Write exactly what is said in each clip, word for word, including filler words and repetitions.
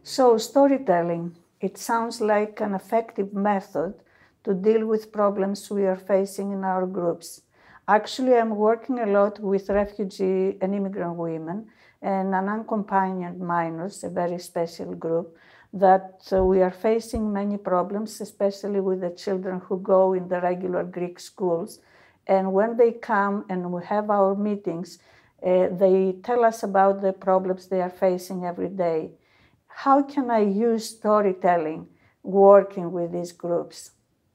So storytelling, it sounds like an effective method to deal with problems we are facing in our groups. Actually, I'm working a lot with refugee and immigrant women and unaccompanied minors, a very special group, that uh, we are facing many problems, especially with the children who go in the regular Greek schools. And when they come and we have our meetings, uh, they tell us about the problems they are facing every day. How can I use storytelling working with these groups?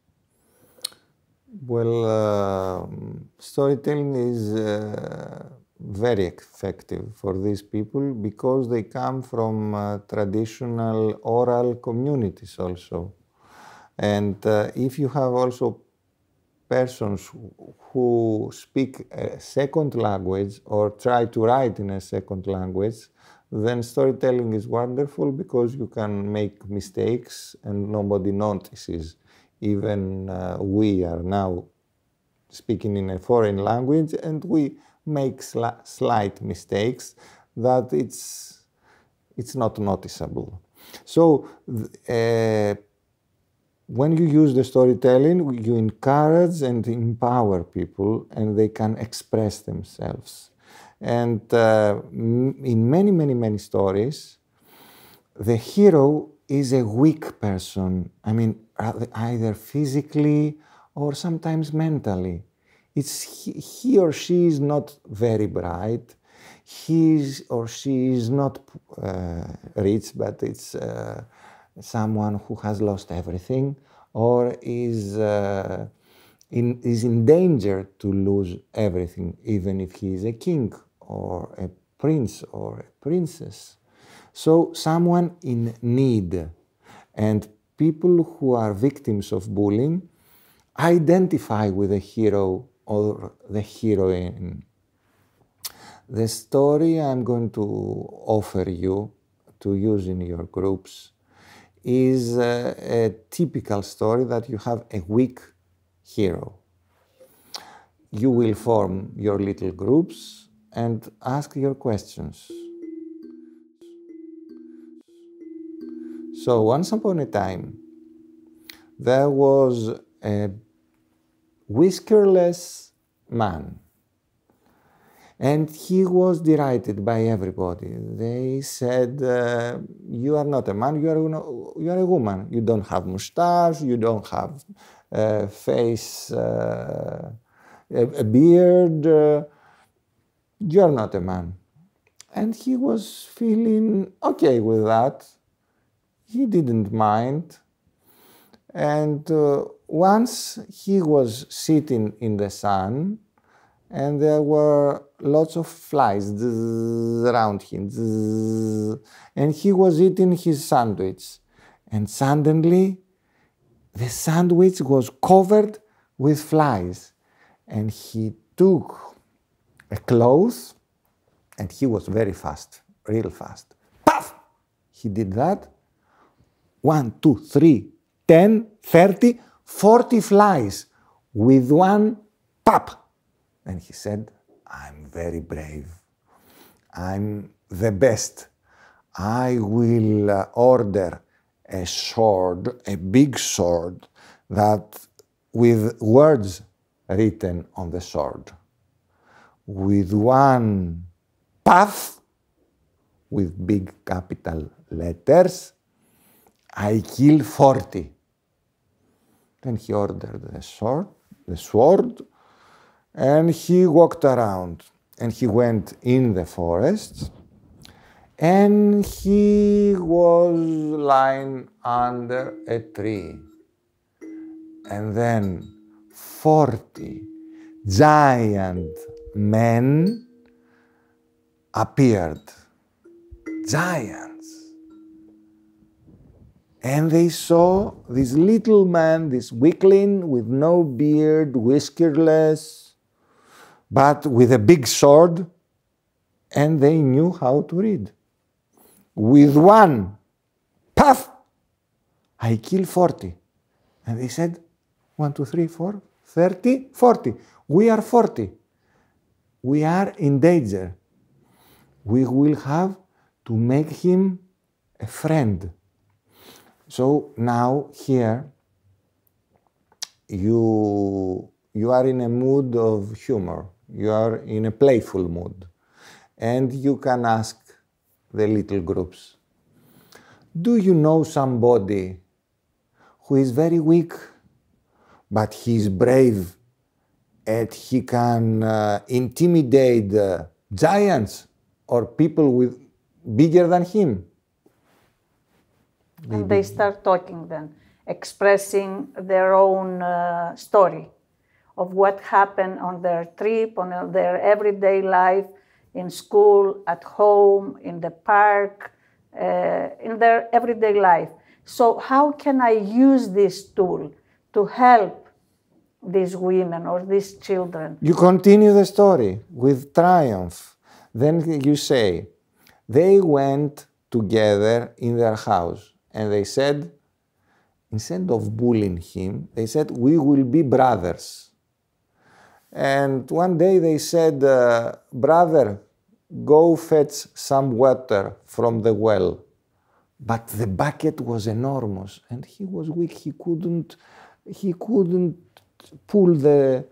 Well, uh, storytelling is uh, very effective for these people because they come from uh, traditional oral communities also. And uh, if you have also persons who speak a second language or try to write in a second language, then storytelling is wonderful because you can make mistakes and nobody notices. Even uh, we are now speaking in a foreign language and we make sli slight mistakes that it's, it's not noticeable. So uh, when you use the storytelling, you encourage and empower people and they can express themselves. And uh, in many, many, many stories, the hero is a weak person. I mean, either physically or sometimes mentally. It's he, he or she is not very bright. He or she is not uh, rich, but it's uh, someone who has lost everything or is, uh, in, is in danger to lose everything, even if he is a king or a prince or a princess. So someone in need. And people who are victims of bullying identify with the hero or the heroine. The story I'm going to offer you to use in your groups is a, a typical story that you have a weak hero. You will form your little groups and ask your questions. So once upon a time, there was a whiskerless man. And he was derided by everybody. They said, uh, you are not a man, you are, you are a woman. You don't have mustache, you don't have a face, uh, a, a beard. Uh, you are not a man. And he was feeling okay with that. He didn't mind. And uh, once he was sitting in the sun, and there were lots of flies around him. And he was eating his sandwich. And suddenly, the sandwich was covered with flies. And he took a cloth, and he was very fast, real fast. Puff! He did that. One, two, three, ten, thirty, forty flies with one pop. And he said, I'm very brave. I'm the best. I will uh, order a sword, a big sword, that with words written on the sword. With one puff, with big capital letters, I kill forty. Then he ordered the sword, the sword, and he walked around, and he went in the forest, and he was lying under a tree. And then forty giant men appeared, giants. And they saw this little man, this weakling with no beard, whiskerless, but with a big sword, and they knew how to read. With one puff, I kill forty. And they said, one, two, three, four, thirty, forty. We are forty. We are in danger. We will have to make him a friend. So now here you, you are in a mood of humor, you are in a playful mood, and you can ask the little groups, do you know somebody who is very weak, but he is brave and he can uh, intimidate uh, giants or people with bigger than him? And they start talking then, expressing their own uh, story of what happened on their trip, on their everyday life, in school, at home, in the park, uh, in their everyday life. So how can I use this tool to help these women or these children? You continue the story with triumph. Then you say, they went together in their house and they said, instead of bullying him, they said, we will be brothers. And one day they said, uh, brother, go fetch some water from the well. But the bucket was enormous and he was weak. He couldn't, he couldn't pull the,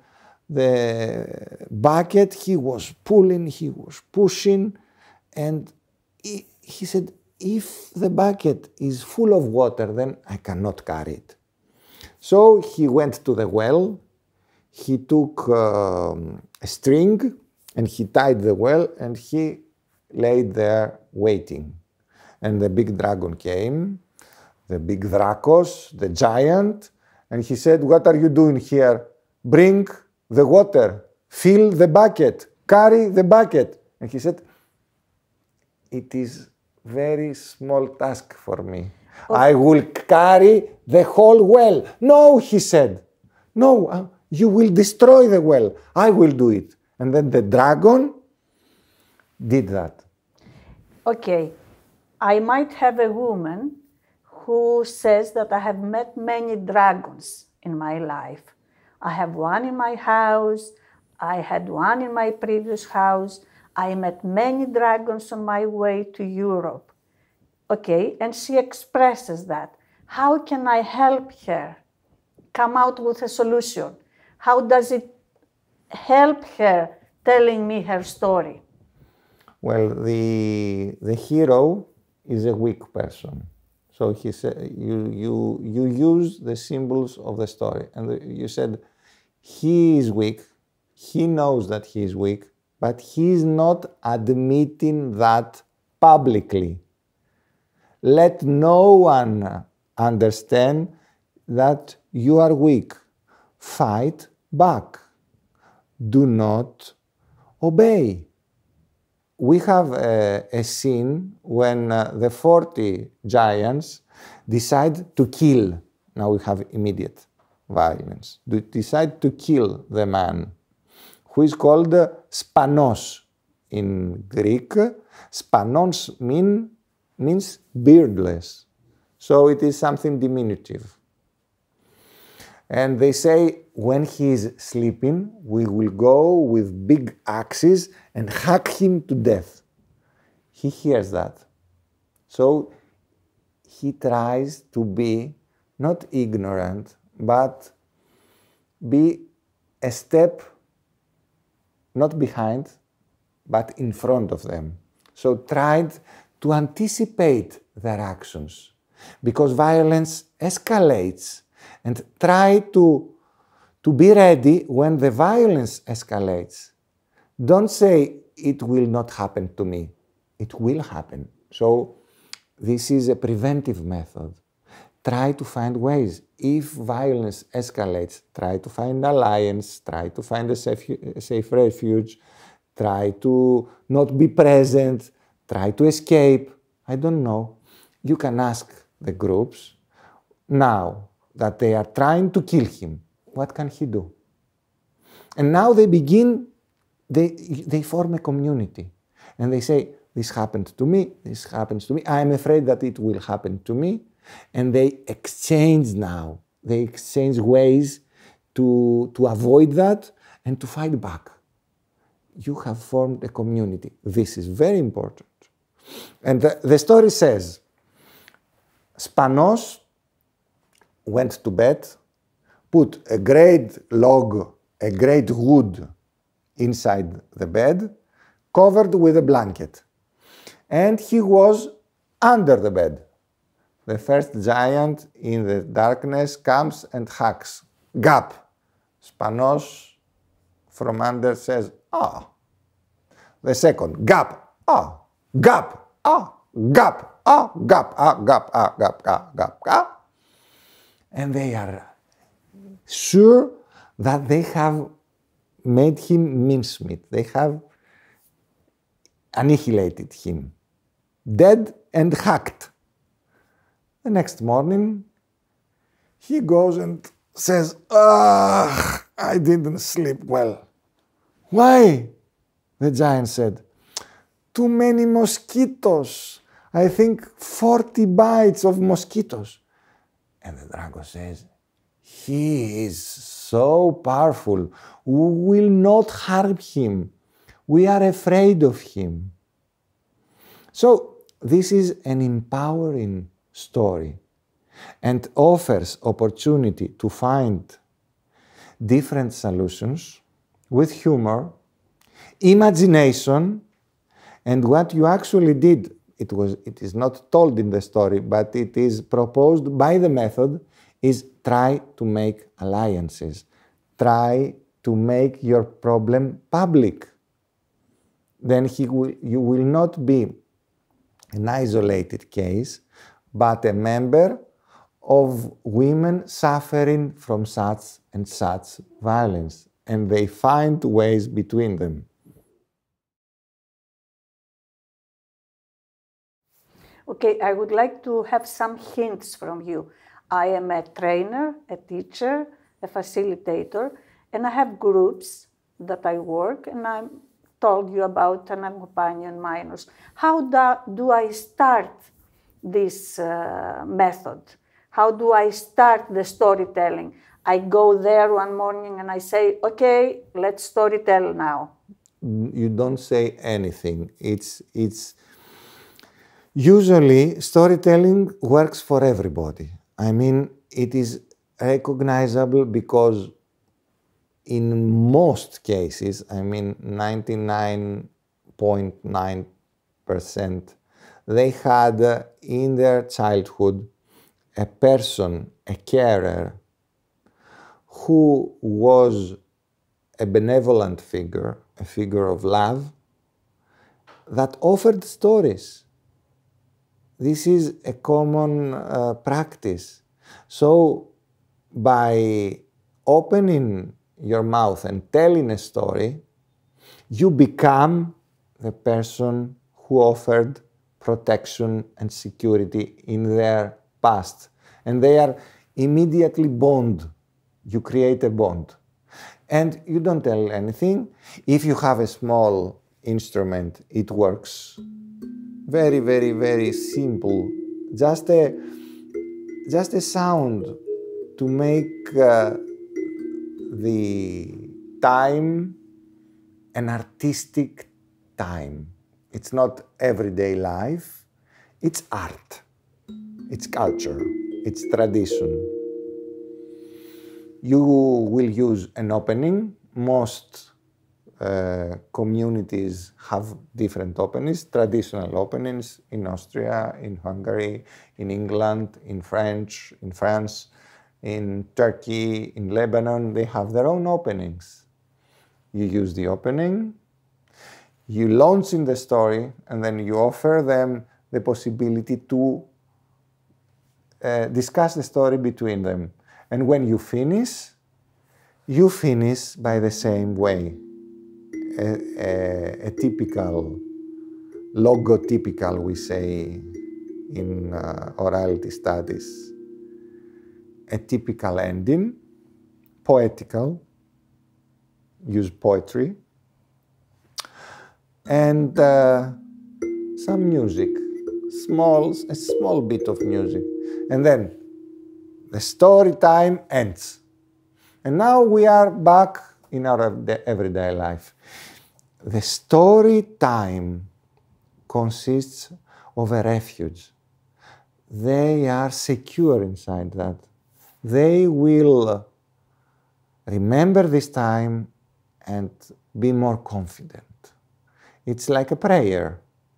the bucket. He was pulling, he was pushing. And he, he said, if the bucket is full of water, then I cannot carry it. So he went to the well, he took um, a string and he tied the well and he laid there waiting. And the big dragon came, the big Drakos, the giant, and he said, what are you doing here? Bring the water, fill the bucket, carry the bucket. And he said, it is very small task for me. Okay. I will carry the whole well. No, he said, no, uh, you will destroy the well. I will do it. And then the dragon did that. Okay, I might have a woman who says that I have met many dragons in my life. I have one in my house. I had one in my previous house. I met many dragons on my way to Europe. Okay, and she expresses that. How can I help her come out with a solution? How does it help her telling me her story? Well, the, the hero is a weak person. So he said, you, you, you use the symbols of the story. And the, you said, he is weak, he knows that he is weak, but he is not admitting that publicly. Let no one understand that you are weak. Fight back. Do not obey. We have a, a scene when uh, the forty giants decide to kill. Now we have immediate violence. They decide to kill the man, who is called uh, Spanos in Greek. Spanos mean, means beardless. So it is something diminutive. And they say, when he is sleeping, we will go with big axes and hack him to death. He hears that. So he tries to be not ignorant, but be a step not behind, but in front of them. So tried to anticipate their actions, because violence escalates, and try to, to be ready when the violence escalates. Don't say, it will not happen to me. It will happen. So this is a preventive method. Try to find ways. If violence escalates, try to find alliance, try to find a safe, a safe refuge, try to not be present, try to escape. I don't know. You can ask the groups, now that they are trying to kill him, what can he do? And now they begin, they, they form a community. And they say, this happened to me, this happens to me, I am afraid that it will happen to me. And they exchange now. They exchange ways to, to avoid that and to fight back. You have formed a community. This is very important. And the, the story says Spanos went to bed, put a great log, a great wood inside the bed, covered with a blanket. And he was under the bed. The first giant in the darkness comes and hacks. Gap. Spanos from under says, ah. The second, gap, ah, gap, ah, gap, ah, gap, ah, gap, ah, gap, ah, gap, ah. And they are sure that they have made him mincemeat. They have annihilated him, dead and hacked. The next morning, he goes and says, ah, I didn't sleep well. Why? The giant said, too many mosquitoes. I think forty bites of mosquitoes. And the dragon says, he is so powerful. We will not harm him. We are afraid of him. So this is an empowering story and offers opportunity to find different solutions with humor, imagination, and what you actually did, it was, it is not told in the story, but it is proposed by the method, is try to make alliances. Try to make your problem public. Then he will, you will not be an isolated case, but a member of women suffering from such and such violence, and they find ways between them. Okay, I would like to have some hints from you. I am a trainer, a teacher, a facilitator, and I have groups that I work, and I told you about unaccompanied minors. How do, do I start this uh, method? How do I start the storytelling? I go there one morning and I say, okay, let's storytell now. You don't say anything. It's, it's usually storytelling works for everybody. I mean, it is recognizable because in most cases, I mean ninety-nine point nine percent, they had uh, in their childhood a person, a carer, who was a benevolent figure, a figure of love, that offered stories. This is a common uh, practice. So by opening your mouth and telling a story, you become the person who offered protection and security in their past. And they are immediately bond. You create a bond. And you don't tell anything. If you have a small instrument, it works. Very, very, very simple. Just a, just a sound to make uh, the time an artistic time. It's not everyday life. It's art. It's culture. It's tradition. You will use an opening. Most uh, communities have different openings, traditional openings in Austria, in Hungary, in England, in French, in France, in Turkey, in Lebanon. They have their own openings. You use the opening, you launch in the story, and then you offer them the possibility to uh, discuss the story between them. And when you finish, you finish by the same way. A, a, a typical, logotypical, we say in uh, orality studies, a typical ending, poetical, use poetry, and uh, some music, small, a small bit of music. And then the story time ends. And now we are back in our everyday life. The story time consists of a refuge. they are secure inside that. They will remember this time and be more confident. It's like a prayer.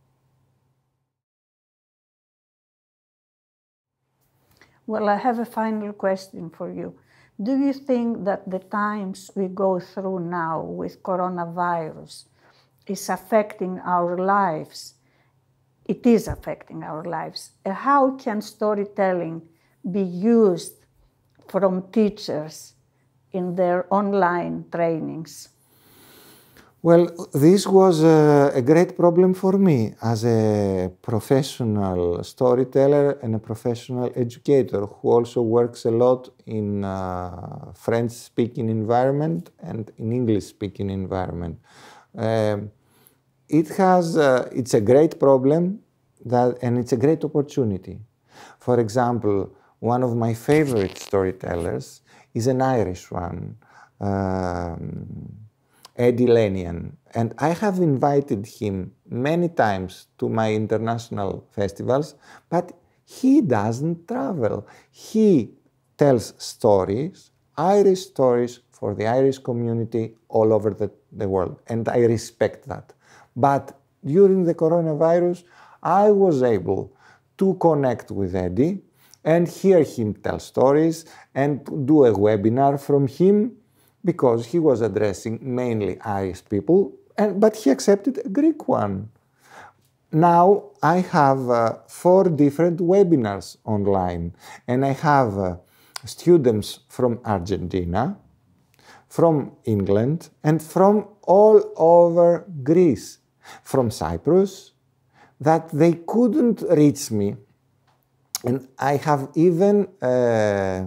Well, I have a final question for you. Do you think that the times we go through now with coronavirus is affecting our lives? It is affecting our lives. How can storytelling be used from teachers in their online trainings? Well, this was a, a great problem for me as a professional storyteller and a professional educator who also works a lot in uh, French-speaking environment and in English-speaking environment. Um, it has, uh, it's a great problem that, and it's a great opportunity. For example, one of my favorite storytellers is an Irish one, um, Eddie Lenihan, and I have invited him many times to my international festivals, but he doesn't travel. He tells stories, Irish stories for the Irish community all over the, the world, and I respect that. But during the coronavirus, I was able to connect with Eddie and hear him tell stories and do a webinar from him, because he was addressing mainly Irish people, and, but he accepted a Greek one. Now I have uh, four different webinars online, and I have uh, students from Argentina, from England, and from all over Greece, from Cyprus, that they couldn't reach me. And I have even uh,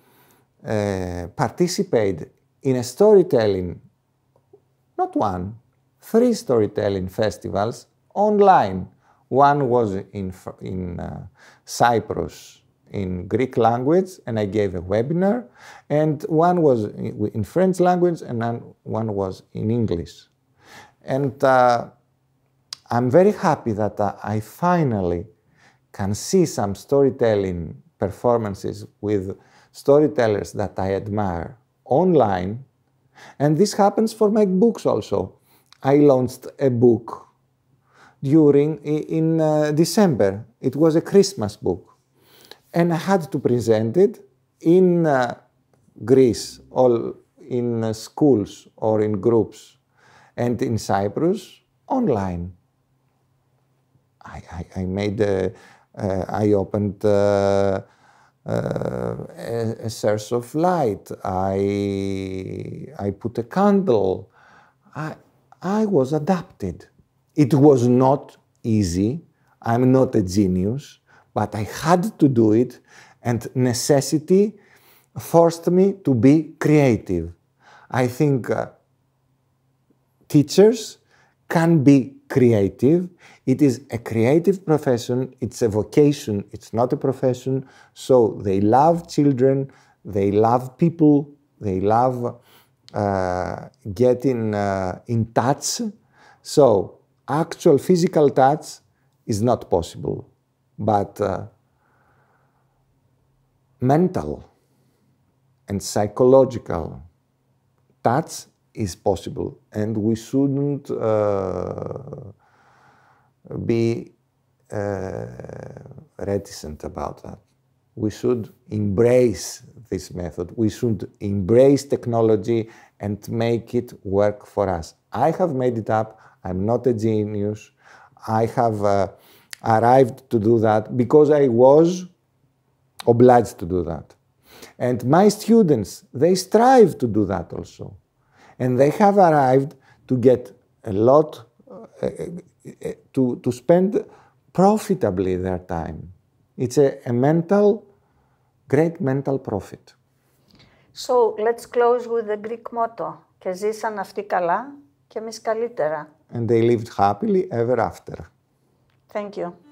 uh, participated in a storytelling, not one, three storytelling festivals online. One was in, in uh, Cyprus in Greek language, and I gave a webinar, and one was in, in French language, and one was in English. And uh, I'm very happy that uh, I finally can see some storytelling performances with storytellers that I admire online, and this happens for my books also. I launched a book during, in uh, December. It was a Christmas book, and I had to present it in uh, Greece, all in uh, schools or in groups, and in Cyprus, online. I, I, I made, a, uh, I opened uh, Uh, a, a source of light. I, I put a candle. I, I was adapted. It was not easy. I'm not a genius, but I had to do it, and necessity forced me to be creative. I think uh, teachers can be creative. It is a creative profession, it's a vocation, it's not a profession. So they love children, they love people, they love uh, getting uh, in touch. So actual physical touch is not possible, but uh, mental and psychological touch is possible, and we shouldn't uh, be uh, reticent about that. We should embrace this method. We should embrace technology and make it work for us. I have made it up. I'm not a genius. I have uh, arrived to do that because I was obliged to do that. And my students, they strive to do that also. And they have arrived to get a lot, uh, to, to spend profitably their time. It's a, a mental, great mental profit. So let's close with the Greek motto. Και ζήσαν αυτοί καλά και εμείς καλύτερα. And they lived happily ever after. Thank you.